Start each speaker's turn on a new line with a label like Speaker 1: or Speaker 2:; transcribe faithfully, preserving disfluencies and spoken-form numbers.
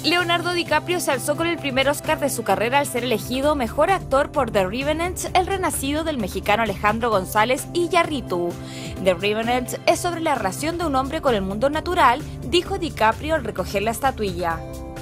Speaker 1: Leonardo DiCaprio se alzó con el primer Oscar de su carrera al ser elegido mejor actor por The Revenant, el renacido del mexicano Alejandro González Iñárritu. The Revenant es sobre la relación de un hombre con el mundo natural, dijo DiCaprio al recoger la estatuilla.